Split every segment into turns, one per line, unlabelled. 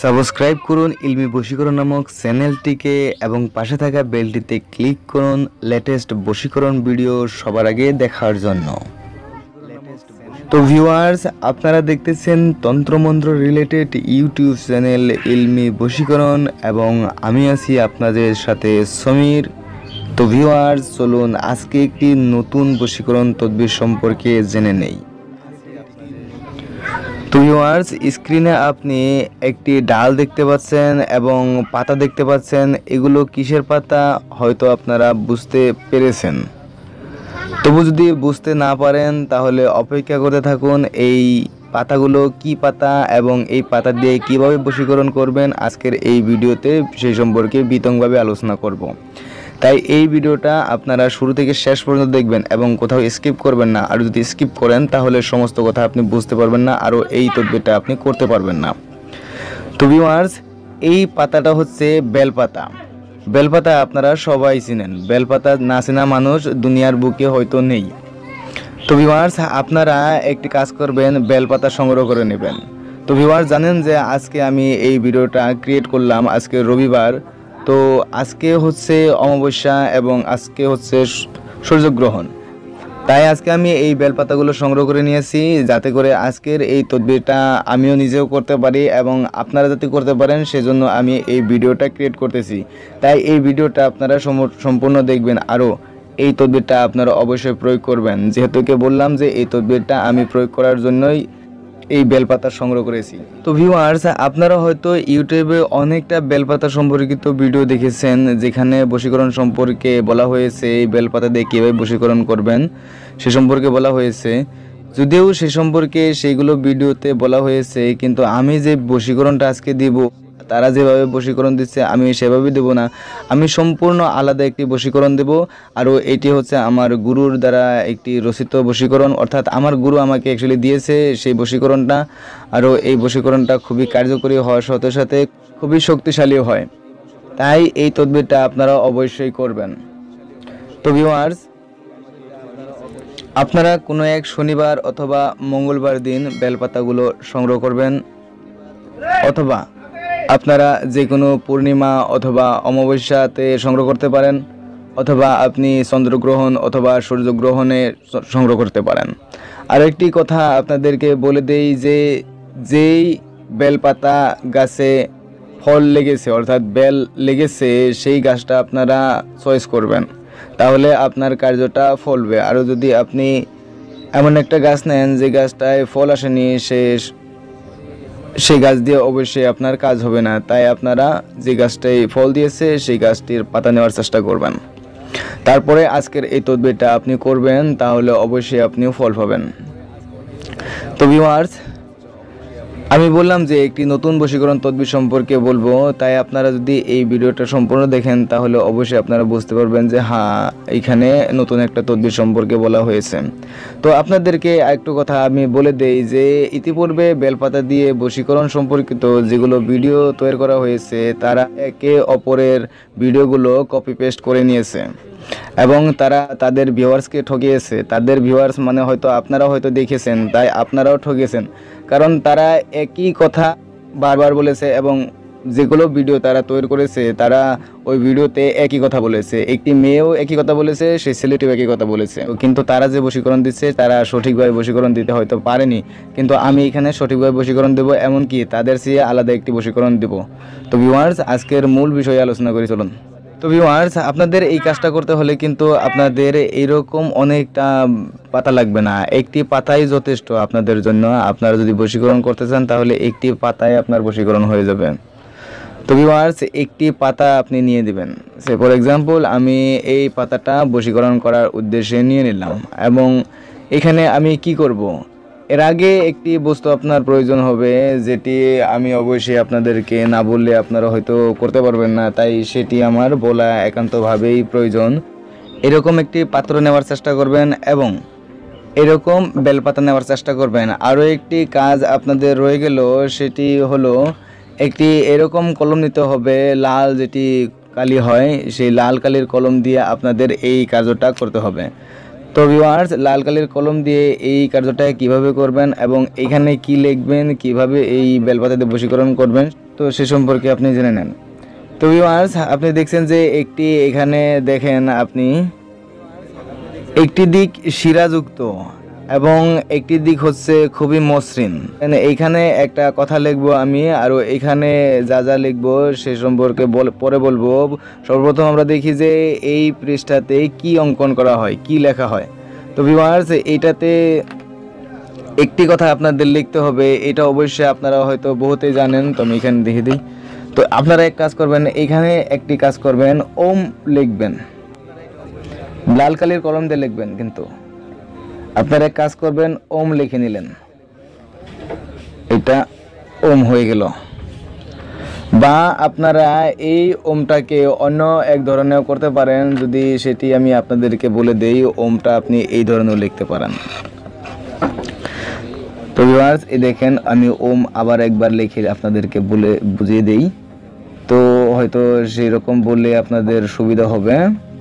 Subscribe করুন ইলমি বশীকরণ নামক চ্যানেলটিকে এবং পাশে থাকা বেলটিতে ক্লিক করুন লেটেস্ট বশীকরণ ভিডিও সবার আগে দেখার জন্য। তো ভিউয়ার্স, আপনারা দেখতেছেন তন্ত্রমন্ত্র রিলেটেড ইউটিউব চ্যানেল ইলমি বশীকরণ এবং আমি আছি আপনাদের সাথে সমীর। তো ভিউয়ার্স, চলুন আজকে একটি নতুন বশীকরণ তদবির সম্পর্কে জেনে নেই। তো ভিউয়ার্স, স্ক্রিনে আপনি একটি ডাল দেখতে পাচ্ছেন এবং পাতা দেখতে পাচ্ছেন। এগুলো কিসের পাতা হয়তো আপনারা বুঝতে পেরেছেন। তবু যদি বুঝতে না পারেন তাহলে অপেক্ষা করতে থাকুন। এই পাতাগুলো কি পাতা এবং এই পাতা দিয়ে কিভাবে বশীকরণ করবেন আজকের এই ভিডিওতে সেই সম্পর্কে বিতংভাবে আলোচনা করব। তাই এই ভিডিওটা আপনারা শুরু থেকে শেষ পর্যন্ত দেখবেন এবং কোথাও স্কিপ করবেন না। আর যদি স্কিপ করেন তাহলে সমস্ত কথা আপনি বুঝতে পারবেন না, আরও এই তদবিরটা আপনি করতে পারবেন না। তো ভিউয়ার্স, এই পাতাটা হচ্ছে বেলপাতা। বেলপাতা আপনারা সবাই চিনেন। বেলপাতা না চেনা মানুষ দুনিয়ার বুকে হয়তো নেই। তো ভিউয়ার্স, আপনারা একটি কাজ করবেন, বেলপাতা সংগ্রহ করে নেবেন। তো ভিউয়ার্স, জানেন যে আজকে আমি এই ভিডিওটা ক্রিয়েট করলাম আজকে রবিবার। তো আজকে হচ্ছে অমাবস্যা এবং আজকে হচ্ছে সূর্যগ্রহণ। তাই আজকে আমি এই বেলপাতাগুলো সংগ্রহ করে নিয়েছি যাতে করে আজকের এই তদবিরটা আমিও নিজেও করতে পারি এবং আপনারা যাতে করতে পারেন সেজন্য আমি এই ভিডিওটা ক্রিয়েট করতেছি। তাই এই ভিডিওটা আপনারা সম্পূর্ণ দেখবেন, আরও এই তদবিরটা আপনারা অবশ্যই প্রয়োগ করবেন। যেহেতু বললাম যে এই তদবিরটা আমি প্রয়োগ করার জন্যই এই বেলপাতা সংগ্রহ করেছি। তো ভিউয়ার্স, আপনারা হয়তো ইউটিউবে অনেকটা বেলপাতা সম্পর্কিত ভিডিও দেখেছেন যেখানে বশীকরণ সম্পর্কে বলা হয়েছে, এই বেলপাতা দিয়ে কীভাবে বশীকরণ করবেন সে সম্পর্কে বলা হয়েছে। যদিও সে সম্পর্কে সেইগুলো ভিডিওতে বলা হয়েছে, কিন্তু আমি যে বশীকরণটা আজকে দিব তারা যেভাবে বশীকরণ দিচ্ছে আমি সেভাবে দেব না। আমি সম্পূর্ণ আলাদা একটি বশীকরণ দেব। আরও এটি হচ্ছে আমার গুরুর দ্বারা একটি রচিত বশীকরণ, অর্থাৎ আমার গুরু আমাকে অ্যাকচুয়ালি দিয়েছে সেই বশীকরণটা। আরও এই বশীকরণটা খুবই কার্যকরী হওয়ার সাথে সাথে খুবই শক্তিশালীও হয়। তাই এই তদবিরটা আপনারা অবশ্যই করবেন। তো ভিউয়ার্স, আপনারা কোনো এক শনিবার অথবা মঙ্গলবার দিন বেলপাতাগুলো সংগ্রহ করবেন, অথবা আপনারা যে কোনো পূর্ণিমা অথবা অমাবস্যাতে সংগ্রহ করতে পারেন, অথবা আপনি চন্দ্রগ্রহণ অথবা সূর্যগ্রহণে সংগ্রহ করতে পারেন। আরেকটি কথা আপনাদেরকে বলে দেই যে যেই বেলপাতা গাছে ফল লেগেছে অর্থাৎ বেল লেগেছে সেই গাছটা আপনারা চয়েস করবেন, তাহলে আপনার কার্যটা ফলবে। আরও যদি আপনি এমন একটা গাছ নেন যে গাছটায় ফল আসেনি সেই গাছ দিয়ে অবশ্যই আপনার কাজ হবে না। তাই আপনারা যে গাছটাই ফল দিয়েছে সেই গাছটির পাতা নেওয়ার চেষ্টা করবেন। তারপরে আজকের এই তদবিরটা আপনি করবেন, তাহলে অবশ্যই আপনিও ফল পাবেন। তো ভিউয়ার্স, আমি বললাম যে একটি নতুন বশীকরণ তদবির সম্পর্কে বলবো। তাই আপনারা যদি এই ভিডিওটা সম্পূর্ণ দেখেন তাহলে অবশ্যই আপনারা বুঝতে পারবেন যে হ্যাঁ, এখানে নতুন একটা তদবির সম্পর্কে বলা হয়েছে। তো আপনাদেরকে আরেকটু কথা আমি বলে দেই যে ইতিপূর্বে বেলপাতা দিয়ে বশীকরণ সম্পর্কিত যেগুলো ভিডিও তৈরি করা হয়েছে তারা একে অপরের ভিডিওগুলো কপি পেস্ট করে নিয়েছে এবং তারা তাদের ভিউয়ার্সকে ঠকিয়েছে। তাদের ভিউয়ার্স মানে হয়তো আপনারা হয়তো দেখেছেন, তাই আপনারাও ঠকেছেন। কারণ তারা একই কথা বারবার বলেছে এবং যেগুলো ভিডিও তারা তৈরি করেছে তারা ওই ভিডিওতে একই কথা বলেছে। একটি মেয়েও একই কথা বলেছে, সেই ছেলেটিও একই কথা বলেছে। কিন্তু তারা যে বশীকরণ দিচ্ছে তারা সঠিকভাবে বশীকরণ দিতে হয়তো পারেনি, কিন্তু আমি এখানে সঠিকভাবে বশীকরণ দেবো, এমনকি তাদের চেয়ে আলাদা একটি বশীকরণ দেব। তো ভিউয়ার্স, আজকের মূল বিষয়ে আলোচনা করি, চলুন। তো ভিউয়ার্স, আপনাদের এই কাজটা করতে হলে কিন্তু আপনাদের এইরকম অনেকটা পাতা লাগবে না, একটি পাতাই যথেষ্ট আপনাদের জন্য। আপনারা যদি বশীকরণ করতে চান তাহলে একটি পাতায় আপনার বশীকরণ হয়ে যাবে। তো ভিউয়ার্স, একটি পাতা আপনি নিয়ে দিবেন। সে ফর এক্সাম্পল আমি এই পাতাটা বশীকরণ করার উদ্দেশ্যে নিয়ে নিলাম এবং এখানে আমি কি করব, এর আগে একটি বস্তু আপনার প্রয়োজন হবে যেটি আমি অবশ্যই আপনাদেরকে না বললে আপনারা হয়তো করতে পারবেন না, তাই সেটি আমার বলা একান্তভাবেই প্রয়োজন। এরকম একটি পাত্র নেওয়ার চেষ্টা করবেন এবং এরকম বেলপাতা নেওয়ার চেষ্টা করবেন। আরও একটি কাজ আপনাদের রয়ে গেল, সেটি হলো একটি এরকম কলম নিতে হবে, লাল যেটি কালি হয় সেই লাল কালির কলম দিয়ে আপনাদের এই কাজটা করতে হবে। তো ভিউয়ার্স, লাল কালির কলম দিয়ে এই কার্যটা কিভাবে করবেন এবং এখানে কি লিখবেন, কিভাবে এই বেলপাতাতে বশীকরণ করবেন, তো তো সে সম্পর্কে আপনি জেনে নেন। তো ভিউয়ার্স, আপনি দেখছেন যে এখানে দেখেন আপনি একটি দিক শিরাযুক্ত এবং একটি দিক হচ্ছে খুবই মসৃণ। এইখানে একটা কথা লিখবো আমি, আর এখানে যা যা লিখবো সে সম্পর্কে পরে বলবো। সর্বপ্রথম আমরা দেখি যে এই পৃষ্ঠাতে কি অঙ্কন করা হয়, কি লেখা হয়। তো ভিউয়ার্স, এইটাতে একটি কথা আপনাদের লিখতে হবে, এটা অবশ্যই আপনারা হয়তো বহুতেই জানেন, তো আমি এখানে দেখে দিই। তো আপনারা এক কাজ করবেন, এখানে একটি কাজ করবেন, ওম লিখবেন, লাল কালির কলম দিয়ে লিখবেন। কিন্তু আপনারা এক কাজ করবেন, ওম লিখে নিলেন, এটা ওম হয়ে গেল। বা আপনারা এই ওমটাকে অন্য এক ধরনেও করতে পারেন, যদি সেটি আমি আপনাদেরকে বলে দেই। ওমটা আপনি এই ধরনেও লিখতে পারেন। তো ভিউয়ার্স, এই দেখেন আমি ওম আবার একবার লিখে আপনাদেরকে বলে বুঝিয়ে দেই, তো হয়তো সেই রকম বললে আপনাদের সুবিধা হবে।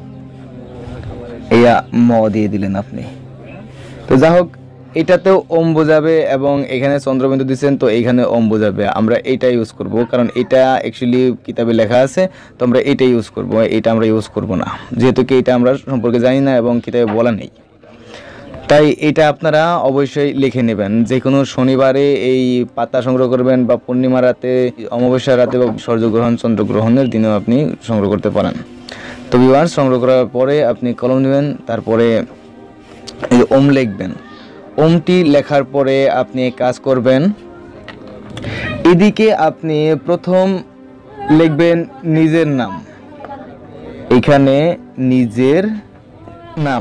ইয়া ম দিয়ে দিলেন আপনি। তো যাই হোক, এটাতেও ওম বোঝাবে এবং এখানে চন্দ্রবিন্দু দিচ্ছেন, তো এইখানে ওম বোঝাবে। আমরা এইটা ইউজ করব, কারণ এটা অ্যাকচুয়ালি কিতাবে লেখা আছে, তো আমরা এইটাই ইউজ করব। এটা আমরা ইউজ করব না, যেহেতু কি এটা আমরা সম্পর্কে জানি না এবং কিতাবে বলা নেই। তাই এটা আপনারা অবশ্যই লিখে নেবেন। যে কোনো শনিবারে এই পাতা সংগ্রহ করবেন, বা পূর্ণিমা রাতে, অমাবস্যা রাতে, বা সূর্যগ্রহণ চন্দ্রগ্রহণের দিনেও আপনি সংগ্রহ করতে পারেন। তো ভিউয়ার্স, সংগ্রহ করার পরে আপনি কলম নেবেন, তারপরে এই ওম লিখবেন। ওমটি লেখার পরে আপনি কাজ করবেন, এদিকে আপনি প্রথম লিখবেন নিজের নাম, এখানে নিজের নাম।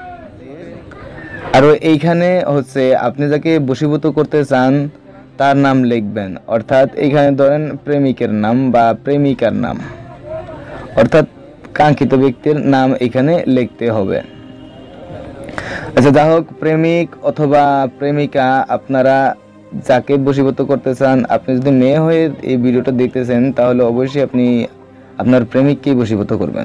আর এইখানে হচ্ছে আপনি যাকে বশীভূত করতে চান তার নাম লিখবেন, অর্থাৎ এখানে ধরেন প্রেমিকের নাম বা প্রেমিকার নাম, অর্থাৎ কাঙ্ক্ষিত ব্যক্তির নাম এখানে লিখতে হবে। আচ্ছা, যাই হোক, প্রেমিক অথবা প্রেমিকা, আপনারা যাকে বশীভূত করতে চান, আপনি যদি মেয়ে হয়ে এই ভিডিওটা দেখতেছেন, তাহলে অবশ্যই আপনি আপনার প্রেমিককেই বশীভূত করবেন।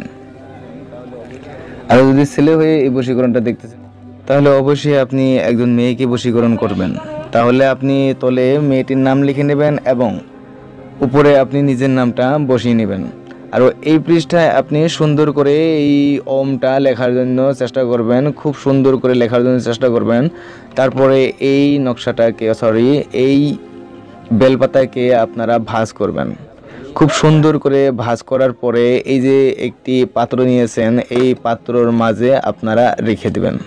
আর যদি ছেলে হয়ে এই বশীকরণটা দেখতেছেন, তাহলে অবশ্যই আপনি একজন মেয়েকে বশীকরণ করবেন। তাহলে আপনি তলে মেয়েটির নাম লিখে নেবেন এবং উপরে আপনি নিজের নামটা বসিয়ে নেবেন। আর এই পৃষ্ঠায় আপনি সুন্দর করে এই ওমটা লেখার জন্য চেষ্টা করবেন, খুব সুন্দর করে লেখার জন্য চেষ্টা করবেন। তারপরে এই নকশাটাকে, এই বেলপাতাকে আপনারা ভাঁজ করবেন, খুব সুন্দর করে ভাঁজ করার পরে এই যে একটি পাত্র নিয়েছেন, এই পাত্রর মাঝে আপনারা রেখে দেবেন।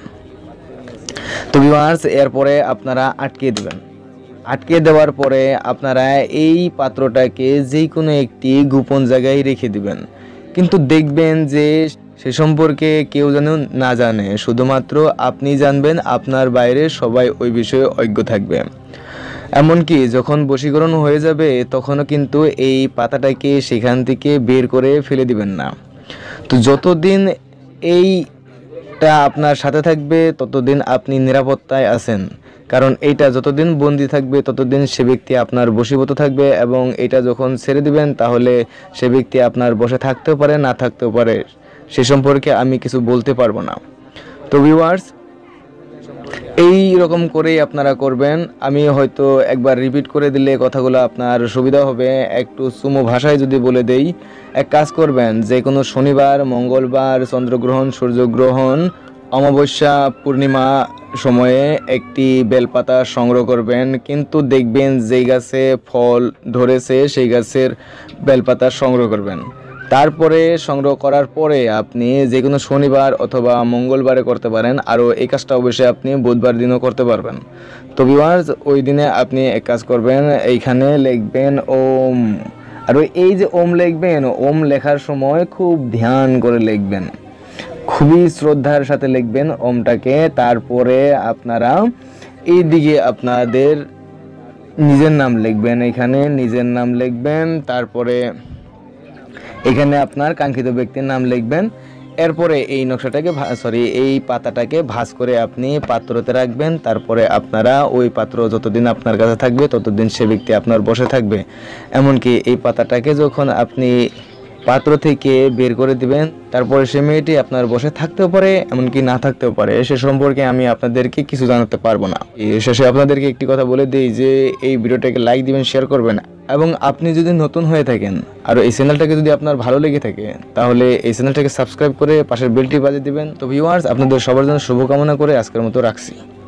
তো ভিউয়ার্স, এরপরে আপনারা আটকে দেবেন। আটকে দেওয়ার পরে আপনারা এই পাত্রটাকে যে কোনো একটি গোপন জায়গায় রেখে দিবেন, কিন্তু দেখবেন যে সে সম্পর্কে কেউ যেন না জানে, শুধুমাত্র আপনি জানবেন, আপনার বাইরে সবাই ওই বিষয়ে অজ্ঞ থাকবে। এমনকি যখন বশীকরণ হয়ে যাবে তখনও কিন্তু এই পাতাটাকে সেখান থেকে বের করে ফেলে দিবেন না। তো যতদিন এইটা আপনার সাথে থাকবে ততদিন আপনি নিরাপত্তায় আছেন, কারণ এইটা যতদিন বন্দি থাকবে ততদিন সে ব্যক্তি আপনার বশীভূত থাকবে, এবং এটা যখন ছেড়ে দিবেন তাহলে সে ব্যক্তি আপনার বসে থাকতেও পারে, না থাকতেও পারে, সে সম্পর্কে আমি কিছু বলতে পারবো না। তো ভিউয়ার্স, এই রকম করেই আপনারা করবেন। আমি হয়তো একবার রিপিট করে দিলে কথাগুলো আপনার সুবিধা হবে। একটু সুমো ভাষায় যদি বলে দেই, এক কাজ করবেন, যে কোনো শনিবার, মঙ্গলবার, চন্দ্রগ্রহণ, সূর্যগ্রহণ, অমাবস্যা, পূর্ণিমা সময়ে একটি বেলপাতা সংগ্রহ করবেন, কিন্তু দেখবেন যেই গাছে ফল ধরেছে সেই গাছের বেলপাতা সংগ্রহ করবেন। তারপরে সংগ্রহ করার পরে আপনি যে কোনো শনিবার অথবা মঙ্গলবারে করতে পারেন, আরও এই কাজটা অবশ্যই আপনি বুধবার দিনও করতে পারবেন। তো ভিউয়ার্স, ওই দিনে আপনি এক কাজ করবেন, এইখানে লিখবেন ওম। আর এই যে ওম লিখবেন, ওম লেখার সময় খুব ধ্যান করে লিখবেন, খুবই শ্রদ্ধার সাথে লিখবেন ওমটাকে। তারপরে আপনারা এই দিকে আপনাদের নিজের নাম লিখবেন, এখানে নিজের নাম লিখবেন, তারপরে এখানে আপনার কাঙ্ক্ষিত ব্যক্তির নাম লিখবেন। এরপরে এই নকশাটাকে এই পাতাটাকে ভাঁজ করে আপনি পাত্রতে রাখবেন। তারপরে আপনারা ওই পাত্র যতদিন আপনার কাছে থাকবে ততদিন সে ব্যক্তি আপনার বসে থাকবে। এমনকি এই পাতাটাকে যখন আপনি পাত্র থেকে বের করে দিবেন, তারপরে সে মেয়েটি আপনার বসে থাকতেও পারে, এমনকি না থাকতেও পারে, সে সম্পর্কে আমি আপনাদেরকে কিছু জানাতে পারবো না। শেষে আপনাদেরকে একটি কথা বলে দিই যে এই ভিডিওটাকে লাইক দিবেন, শেয়ার করবেন এবং আপনি যদি নতুন হয়ে থাকেন আর এই চ্যানেলটাকে যদি আপনার ভালো লেগে থাকে তাহলে এই চ্যানেলটাকে সাবস্ক্রাইব করে পাশের বেলটি বাজিয়ে দিবেন। তো ভিউয়ার্স, আপনাদের সবার জন্য শুভকামনা করে আজকের মতো রাখছি।